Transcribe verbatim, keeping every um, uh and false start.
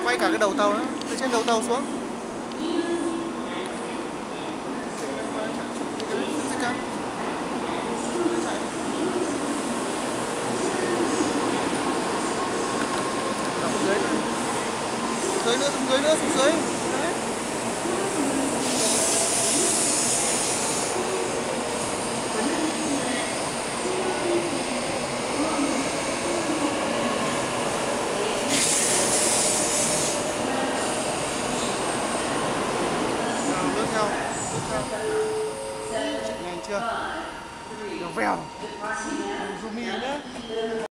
quay cả cái đầu tàu nữa, từ trên đầu tàu xuống. Dưới nữa, xuống dưới nữa, xuống dưới. Đấy. Nào, lướt theo, lướt theo. Chạy nhanh chưa? Nó vèo. Zoom in nhá.